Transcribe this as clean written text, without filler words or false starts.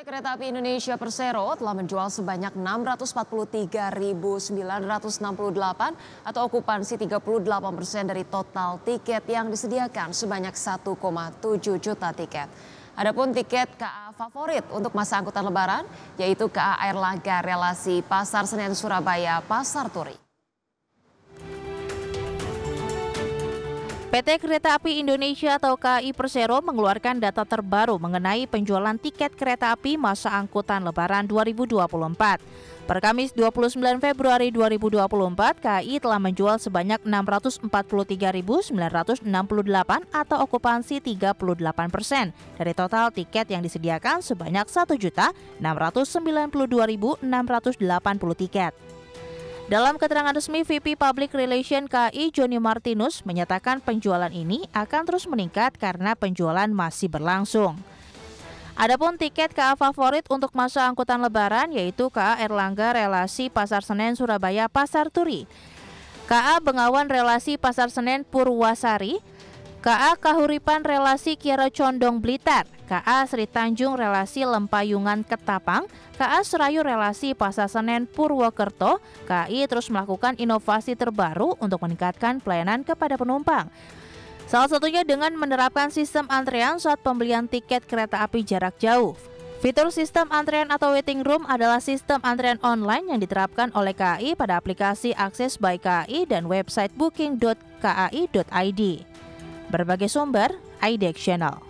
Kereta Api Indonesia Persero telah menjual sebanyak 643.968 atau okupansi 38% dari total tiket yang disediakan sebanyak 1,7 juta tiket. Adapun tiket KA favorit untuk masa angkutan Lebaran yaitu KA Airlangga relasi Pasar Senen Surabaya Pasar Turi. PT Kereta Api Indonesia atau KAI Persero mengeluarkan data terbaru mengenai penjualan tiket kereta api masa angkutan Lebaran 2024. Per Kamis 29 Februari 2024, KAI telah menjual sebanyak 643.968 atau okupansi 38% dari total tiket yang disediakan sebanyak 1.692.680 tiket. Dalam keterangan resmi, VP Public Relation KAI Joni Martinus menyatakan penjualan ini akan terus meningkat karena penjualan masih berlangsung. Adapun tiket KA favorit untuk masa angkutan Lebaran yaitu KA Airlangga relasi Pasar Senen Surabaya Pasar Turi, KA Bengawan relasi Pasar Senen Purwasari, KA Kahuripan relasi Kiara Condong Blitar, KA Sri Tanjung relasi Lempayungan Ketapang, KA Serayu relasi Pasar Senen Purwokerto. KAI terus melakukan inovasi terbaru untuk meningkatkan pelayanan kepada penumpang. Salah satunya dengan menerapkan sistem antrean saat pembelian tiket kereta api jarak jauh. Fitur sistem antrean atau waiting room adalah sistem antrean online yang diterapkan oleh KAI pada aplikasi Akses by KAI dan website booking.kai.id. Berbagai sumber, IDEX Channel.